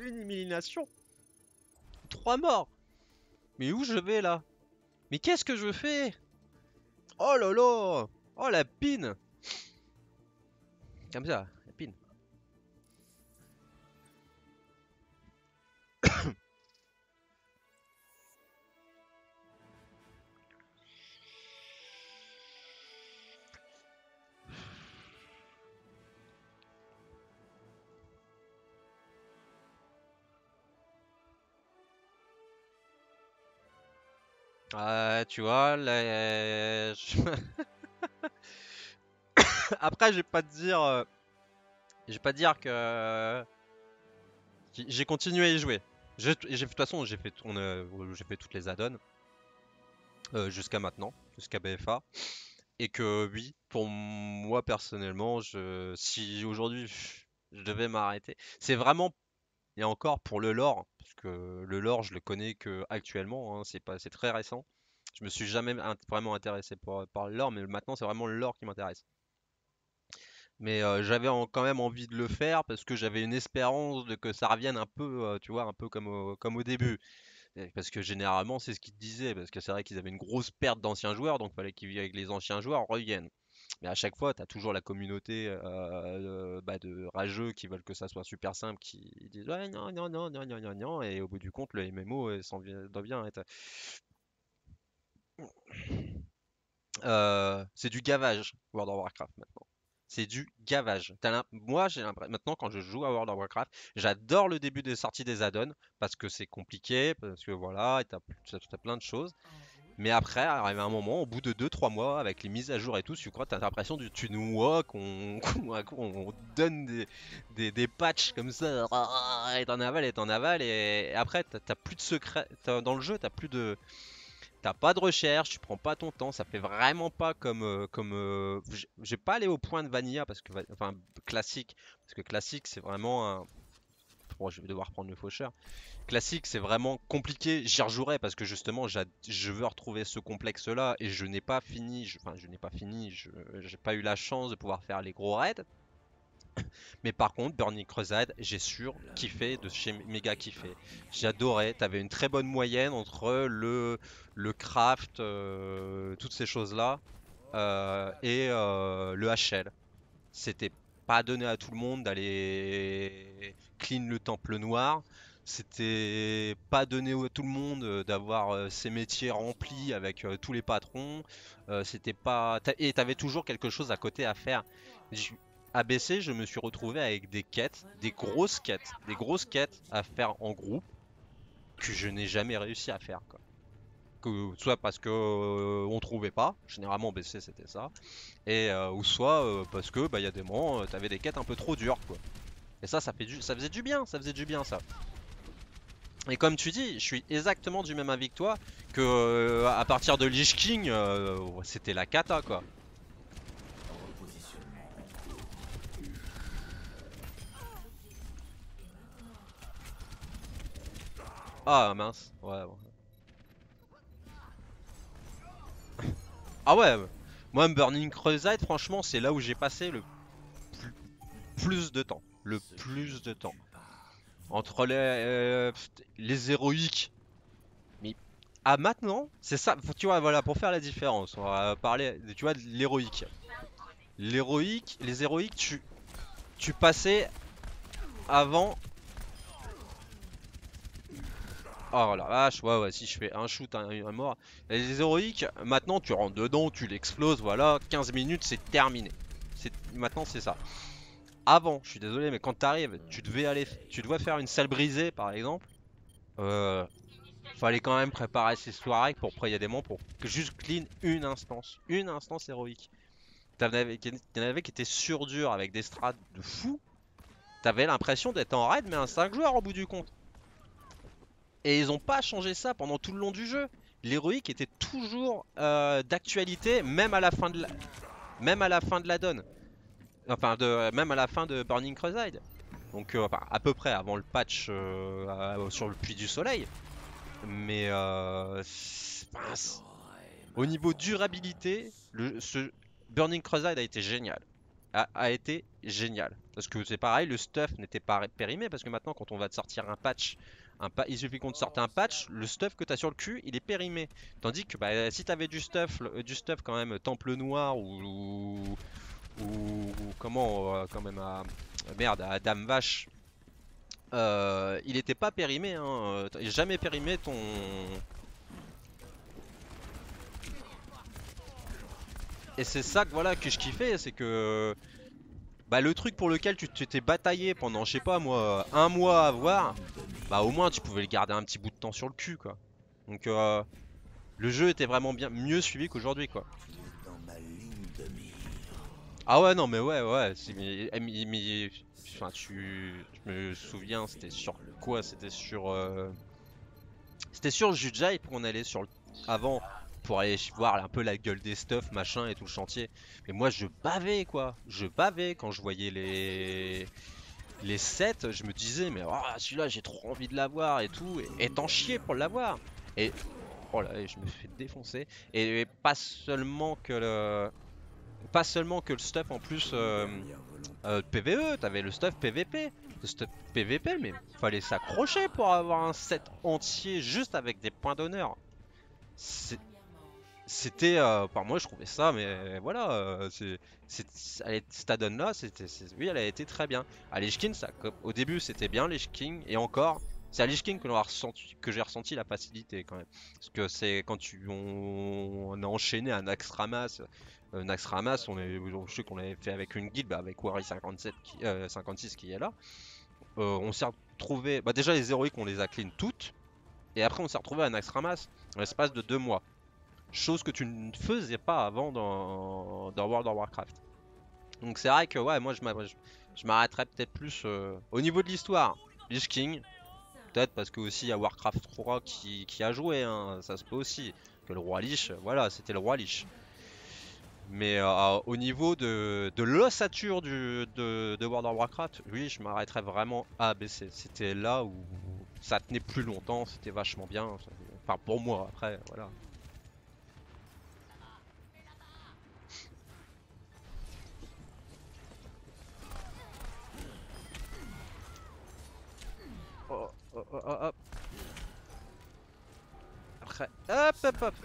Une élimination. 3 morts. Mais où je vais là? Mais qu'est-ce que je fais? Oh là là. Oh la pine. Comme ça, la pine. Tu vois, là, après, je vais pas dire que j'ai continué à y jouer. De toute façon, j'ai fait toutes les add-ons jusqu'à maintenant, jusqu'à BFA. Et que oui, pour moi personnellement, si aujourd'hui je devais m'arrêter, c'est vraiment, et encore pour le lore, parce que le lore je le connais que actuellement, hein, c'est très récent. Je me suis jamais vraiment intéressé par le lore, mais maintenant c'est vraiment le lore qui m'intéresse. Mais j'avais quand même envie de le faire parce que j'avais une espérance de que ça revienne un peu, tu vois, un peu comme au début. Parce que généralement c'est ce qu'ils disaient, parce que c'est vrai qu'ils avaient une grosse perte d'anciens joueurs, donc il fallait que les anciens joueurs reviennent. Mais à chaque fois, tu as toujours la communauté bah, de rageux qui veulent que ça soit super simple, qui disent ouais, non, non, non, non, non, non, non, et au bout du compte, le MMO doit bien être. C'est du gavage, World of Warcraft maintenant. C'est du gavage. Moi, j'ai l'impression, maintenant, quand je joue à World of Warcraft, j'adore le début des sorties des add-ons, parce que c'est compliqué, parce que voilà, t'as plein de choses. Mais après, arrive un moment, au bout de 2 3 mois, avec les mises à jour et tout, tu crois, t'as l'impression du tu nous vois, qu'on donne des patchs comme ça, et t'en avales, et après, t'as plus de secrets. Dans le jeu, t'as pas de recherche, tu prends pas ton temps, ça fait vraiment pas j'ai pas allé au point de Vanilla, parce que, enfin, classique, parce que classique, c'est vraiment un. Bon, je vais devoir prendre le faucheur. Classique, c'est vraiment compliqué. J'y rejouerai parce que justement, je veux retrouver ce complexe-là et je n'ai pas fini. Enfin, je n'ai pas fini. J'ai pas eu la chance de pouvoir faire les gros raids. Mais par contre, Burning Crusade, j'ai sûr kiffé de chez méga kiffé. J'adorais. T'avais une très bonne moyenne entre le craft, toutes ces choses-là, et le HL. C'était pas donné à tout le monde d'aller clean le temple noir. C'était pas donné à tout le monde d'avoir ses métiers remplis avec tous les patrons. C'était pas. Et t'avais toujours quelque chose à côté à faire. J- ABC, je me suis retrouvé avec des quêtes, des grosses quêtes à faire en groupe que je n'ai jamais réussi à faire, quoi. Soit parce que on trouvait pas, généralement BC c'était ça, ou soit parce que bah il y a des moments t'avais des quêtes un peu trop dures quoi. Et ça faisait du bien, ça faisait du bien ça. Et comme tu dis, je suis exactement du même avis que toi que à partir de Lich King, c'était la cata quoi. Ah mince, ouais. Ouais. Ah ouais, moi Burning Crusade franchement c'est là où j'ai passé le plus, plus de temps. Le plus de temps. Entre les héroïques. Mais à maintenant, c'est ça, tu vois, voilà, pour faire la différence, on va parler, tu vois, de l'héroïque. Les héroïques, tu passais avant. Oh la vache, ouais, ouais, si je fais un shoot, un mort. Les héroïques, maintenant, tu rentres dedans, tu l'exploses, voilà, 15 minutes, c'est terminé. Maintenant, c'est ça. Avant, je suis désolé, mais quand t'arrives, tu dois faire une salle brisée, par exemple. Euh, Fallait quand même préparer ses soirées pour après il y a des moments pour que juste clean une instance héroïque. T'en avais qui étaient sur dur avec des strats de fou. T'avais l'impression d'être en raid mais un 5 joueurs au bout du compte. Et ils ont pas changé ça pendant tout le long du jeu. L'héroïque était toujours d'actualité même à la fin de la donne. Enfin même à la fin de Burning Crusade. Donc enfin, à peu près avant le patch sur le Puits du Soleil. Mais au niveau durabilité, ce Burning Crusade a été génial. a été génial. Parce que c'est pareil, le stuff n'était pas périmé, parce que maintenant quand on va te sortir un patch, il suffit qu'on te sorte un patch, le stuff que tu as sur le cul, il est périmé. Tandis que bah, si tu avais du stuff quand même, Temple Noir ou comment, quand même, merde, à Dame Vache, il était pas périmé, hein. T'as jamais périmé ton... Et c'est ça que voilà que je kiffais, c'est que bah, le truc pour lequel tu t'es bataillé pendant, je sais pas moi, un mois à voir, bah au moins tu pouvais le garder un petit bout de temps sur le cul quoi. Donc le jeu était vraiment bien mieux suivi qu'aujourd'hui quoi. Ah ouais non mais ouais, enfin, je me souviens c'était sur quoi? C'était sur Jujai pour on allait sur le... avant pour aller voir un peu la gueule des stuff machin et tout le chantier. Mais moi je bavais quoi, je bavais quand je voyais les sets, je me disais mais oh, celui-là j'ai trop envie de l'avoir et tout, et t'en chier pour l'avoir. Et oh là, et je me fais défoncer. Et pas seulement que le stuff en plus PVE, t'avais le stuff PVP. Le stuff PVP, mais fallait s'accrocher pour avoir un set entier juste avec des points d'honneur. C'est- C'était, par moi je trouvais ça, mais voilà, cette add-on là, oui, elle a été très bien. À Lich King, au début c'était bien Lich King, et encore, c'est à Lich King que j'ai ressenti la facilité quand même. Parce que c'est quand on a enchaîné un Naxxramas, Naxxramas, je sais qu'on l'avait fait avec une guilde, bah, avec Wari 57 56 qui est là. On s'est retrouvé, bah déjà les héroïques on les a clean toutes, et après on s'est retrouvé à Naxxramas en l'espace de 2 mois. Chose que tu ne faisais pas avant dans World of Warcraft. Donc c'est vrai que ouais, moi je m'arrêterais peut-être plus au niveau de l'histoire. Lich King, peut-être parce que aussi il y a Warcraft 3 qui a joué, hein, ça se peut aussi. Que le roi Lich, voilà, c'était le roi Lich. Mais au niveau de l'ossature de World of Warcraft, oui, je m'arrêterais vraiment à ABC. C'était là où ça tenait plus longtemps, c'était vachement bien. Enfin pour moi, après, voilà. Oh, oh, oh, oh, hop. Après, hop, hop, hop.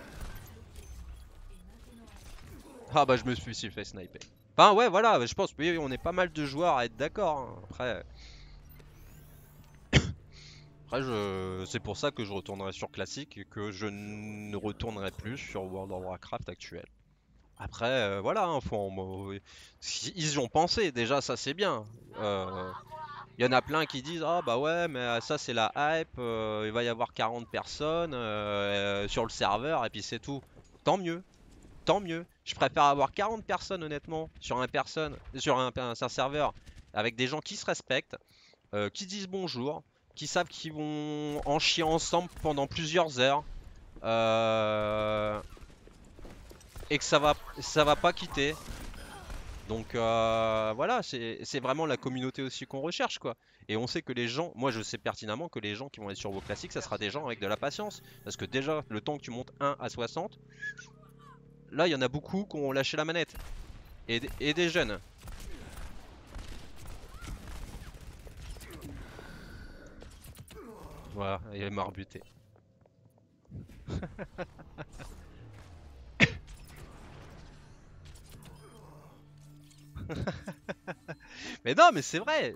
Ah bah je me suis fait sniper. Enfin ouais voilà, je pense oui, on est pas mal de joueurs à être d'accord, hein. C'est pour ça que je retournerai sur classique et que je ne retournerai plus sur World of Warcraft actuel. Après voilà, hein, ils y ont pensé déjà, ça c'est bien. Euh, Il y en a plein qui disent ah bah ouais mais ça c'est la hype, il va y avoir 40 personnes sur le serveur et puis c'est tout. Tant mieux. Tant mieux. Je préfère avoir 40 personnes honnêtement sur un serveur avec des gens qui se respectent, qui disent bonjour, qui savent qu'ils vont en chier ensemble pendant plusieurs heures, euh, et que ça va pas quitter. Donc voilà, c'est vraiment la communauté aussi qu'on recherche quoi. Et on sait que les gens, moi je sais pertinemment que les gens qui vont être sur vos classiques, ça sera des gens avec de la patience. Parce que déjà, le temps que tu montes 1 à 60, là il y en a beaucoup qui ont lâché la manette. Et des jeunes. Voilà, il est mort buté. Mais non, mais c'est vrai.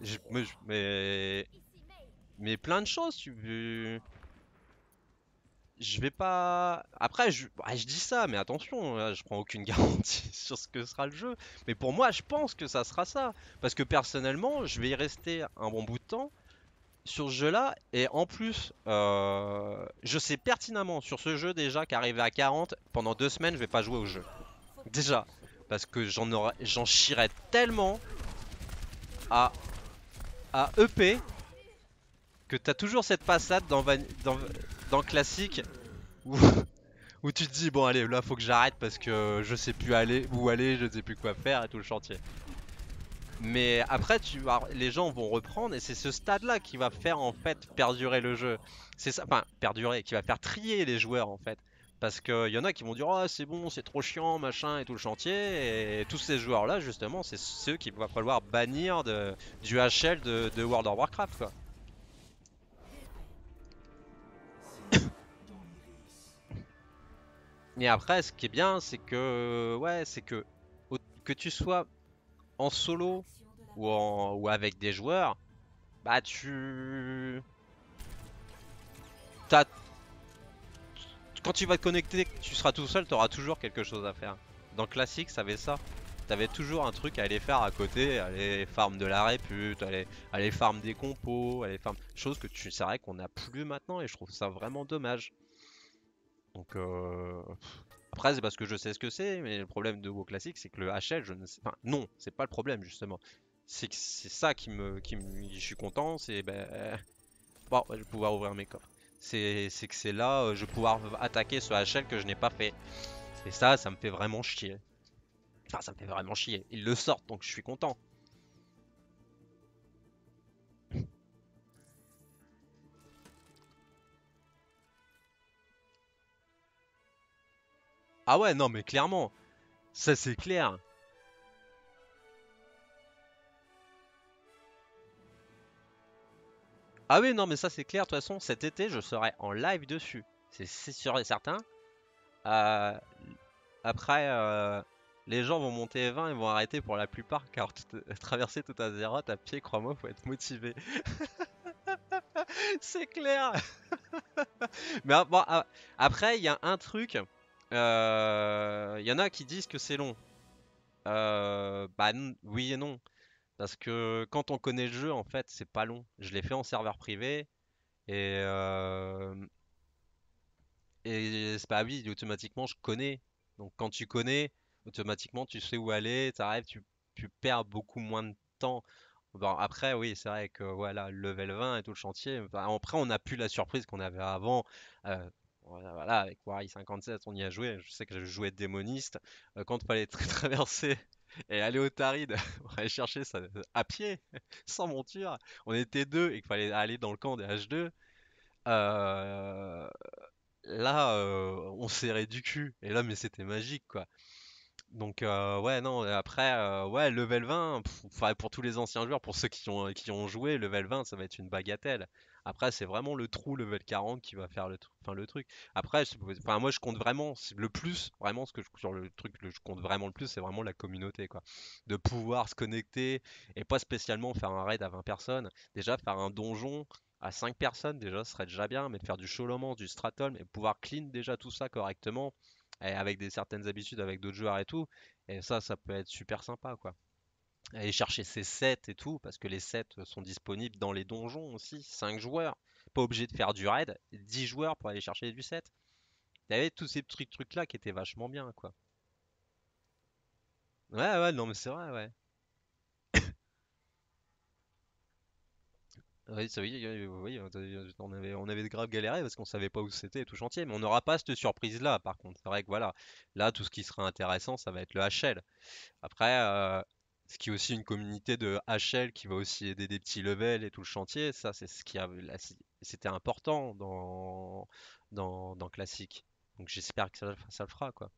Mais plein de choses. Je vais pas. Après, je dis ça, mais attention, là, je prends aucune garantie sur ce que sera le jeu. Mais pour moi, je pense que ça sera ça. Parce que personnellement, je vais y rester un bon bout de temps sur ce jeu-là. Et en plus, je sais pertinemment sur ce jeu déjà qu'arrivé à 40, pendant 2 semaines, je vais pas jouer au jeu. Déjà. Parce que j'en chierais tellement à, à EP que t'as toujours cette passade dans classique où, où tu te dis bon allez là faut que j'arrête parce que je sais plus où aller, je sais plus quoi faire et tout le chantier. Mais après les gens vont reprendre et c'est ce stade là qui va faire en fait perdurer le jeu. C'est ça, enfin perdurer, qui va faire trier les joueurs en fait. Parce qu'il y en a qui vont dire oh c'est bon, c'est trop chiant, machin et tout le chantier. Et tous ces joueurs-là, justement, c'est ceux qu'il va falloir bannir du HL de World of Warcraft, quoi. Et après, ce qui est bien, c'est que, ouais, c'est que, que tu sois en solo ou avec des joueurs, bah t'as- quand tu vas te connecter, que tu seras tout seul, tu auras toujours quelque chose à faire. Dans Classic, ça avait ça. T'avais toujours un truc à aller faire à côté, aller farm de la répute, aller farm des compos, aller farm. Chose que c'est vrai qu'on n'a plus maintenant et je trouve ça vraiment dommage. Donc après c'est parce que je sais ce que c'est, mais le problème de WoW Classic c'est que le HL, je ne sais. Enfin non, c'est pas le problème justement. C'est que c'est ça je suis content, c'est bon, je vais pouvoir ouvrir mes coffres. C'est que c'est là, je vais pouvoir attaquer ce HL que je n'ai pas fait. Et ça me fait vraiment chier. Enfin, ça me fait vraiment chier. Ils le sortent, donc je suis content. Ah ouais, non, mais clairement, ça c'est clair. Ah oui, non, mais ça c'est clair. De toute façon, cet été, je serai en live dessus. C'est sûr et certain. Euh, Après, les gens vont monter 20 et vont arrêter pour la plupart, car traverser tout Azeroth à pied, crois-moi, faut être motivé. C'est clair. Mais bon, après, il y a un truc. Il y en a qui disent que c'est long. Oui et non. Parce que quand on connaît le jeu, en fait, c'est pas long. Je l'ai fait en serveur privé et, euh, et c'est pas oui, automatiquement je connais. Donc quand tu connais, automatiquement tu sais où aller, t'arrives, tu perds beaucoup moins de temps. Bon, après, oui, c'est vrai que voilà, le level 20 et tout le chantier. Enfin, après, on n'a plus la surprise qu'on avait avant. Euh, voilà, avec Wari 57, on y a joué. Je sais que je jouais démoniste. Quand il fallait traverser et aller au Taride pour aller chercher ça à pied, sans monture, on était deux et qu'il fallait aller dans le camp des H2. euh, Là, on serrait du cul. Et là, mais c'était magique, quoi. Donc ouais non après ouais level 20 enfin, pour tous les anciens joueurs pour ceux qui ont joué level 20 ça va être une bagatelle. Après c'est vraiment le trou level 40 qui va faire enfin, le truc. Après enfin moi je compte vraiment le plus vraiment ce que sur le truc je compte vraiment le plus c'est vraiment la communauté quoi. De pouvoir se connecter et pas spécialement faire un raid à 20 personnes. Déjà faire un donjon à 5 personnes déjà ce serait déjà bien mais de faire du Sholomance, du Stratholme et pouvoir clean déjà tout ça correctement et avec des certaines habitudes avec d'autres joueurs et tout. Et ça peut être super sympa, quoi. Aller chercher ces sets et tout, parce que les sets sont disponibles dans les donjons aussi. 5 joueurs. Pas obligé de faire du raid. 10 joueurs pour aller chercher du set. Il y avait tous ces petits trucs-là qui étaient vachement bien, quoi. Ouais, ouais, non, mais c'est vrai, ouais. Oui, ça, oui, oui, on avait grave galéré parce qu'on savait pas où c'était tout chantier, mais on n'aura pas cette surprise-là, par contre. C'est vrai que voilà, là, tout ce qui sera intéressant, ça va être le HL. Après, ce qui est aussi une communauté de HL qui va aussi aider des petits levels et tout le chantier, ça c'est ce qui a, c'était important dans Classic. Donc j'espère que ça le fera quoi.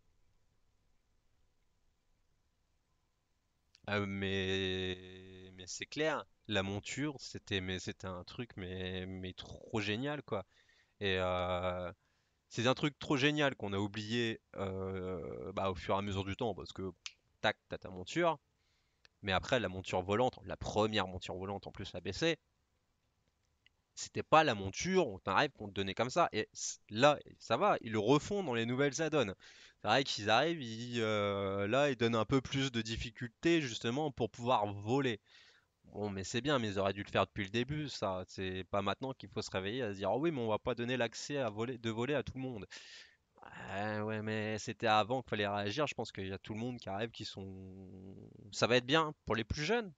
Mais c'est clair, la monture c'était un truc mais trop génial quoi. Et c'est un truc trop génial qu'on a oublié au fur et à mesure du temps parce que tac t'as ta monture. Mais après, la monture volante, la première monture volante en plus ABC, c'était pas la monture, on t'arrive qu'on te donnait comme ça. Et là, ça va, ils le refont dans les nouvelles add-ons. C'est vrai qu'ils arrivent, là, ils donnent un peu plus de difficulté justement pour pouvoir voler. Bon, mais c'est bien, mais ils auraient dû le faire depuis le début, ça. C'est pas maintenant qu'il faut se réveiller à se dire, oh oui, mais on va pas donner l'accès à voler, de voler à tout le monde. Ouais, mais c'était avant qu'il fallait réagir. Je pense qu'il y a tout le monde qui arrive qui sont. Ça va être bien pour les plus jeunes.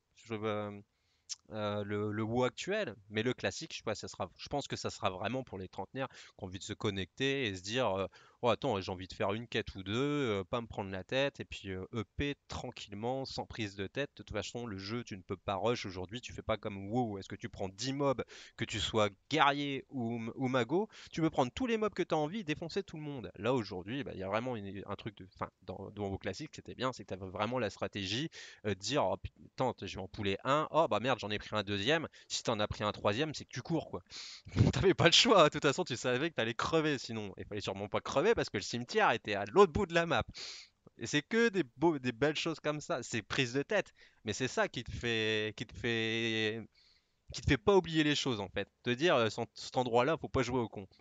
Le WoW actuel, mais le classique, je pense que ça sera vraiment pour les trentenaires qui ont envie de se connecter et se dire Oh attends, j'ai envie de faire une quête ou deux, pas me prendre la tête, et puis EP tranquillement, sans prise de tête. De toute façon, le jeu, tu ne peux pas rush aujourd'hui, tu fais pas comme WoW, est-ce que tu prends 10 mobs, que tu sois guerrier ou mago, tu peux prendre tous les mobs que tu as envie et défoncer tout le monde. Là aujourd'hui, bah, il y a vraiment un truc de. Enfin, dans WoW classique, c'était bien, c'est que tu avais vraiment la stratégie de dire, oh putain, je vais en pouler un, oh bah merde, j'en ai pris un deuxième, si t'en as pris un troisième, c'est que tu cours quoi. T'avais pas le choix, de toute façon, tu savais que t'allais crever sinon. Il fallait sûrement pas crever parce que le cimetière était à l'autre bout de la map. Et c'est que des belles choses comme ça. C'est prise de tête. Mais c'est ça qui te fait pas oublier les choses en fait. Te dire, cet endroit-là, faut pas jouer au con.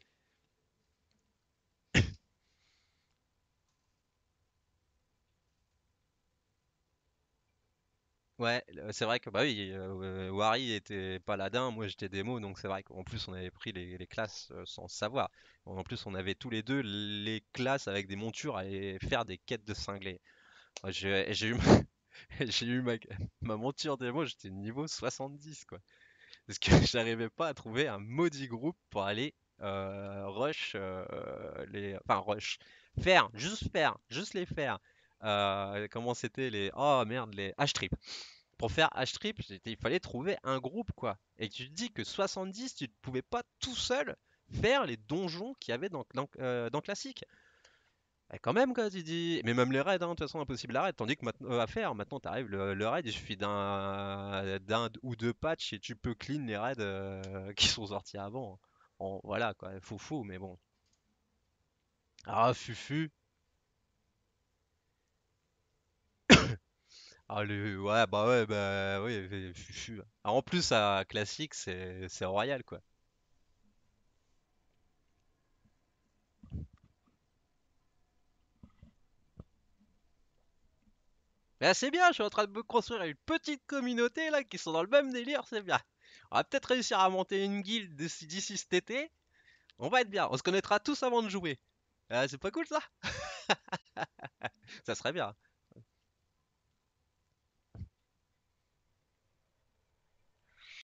Ouais, c'est vrai que bah oui, Wary était paladin, moi j'étais démo, donc c'est vrai qu'en plus on avait pris les classes sans savoir. En plus on avait tous les deux les classes avec des montures à aller faire des quêtes de cinglés. Moi, j'ai eu, j'ai eu ma monture démo, j'étais niveau 70 quoi. Parce que j'arrivais pas à trouver un maudit groupe pour aller rush enfin rush. Juste les faire. Comment c'était les. Oh merde, les H-trip. Pour faire H-trip, il fallait trouver un groupe quoi. Et tu te dis que 70, tu ne pouvais pas tout seul faire les donjons qu'il y avait dans Classique. Quand même, quoi, tu dis. Mais même les raids, hein, de toute façon, impossible à raid. Tandis que maintenant, à faire, maintenant, t'arrives, le raid, il suffit d'un ou deux patchs et tu peux clean les raids qui sont sortis avant. Voilà, quoi, foufou, mais bon. Ah, Fufu. Ah, ouais, bah, ouais, Fufu. Ah, en plus, à classique, c'est royal, quoi. Mais c'est bien, je suis en train de me construire une petite communauté, là, qui sont dans le même délire, c'est bien. On va peut-être réussir à monter une guilde d'ici cet été. On va être bien, on se connaîtra tous avant de jouer. Ah, c'est pas cool ça? Ça serait bien.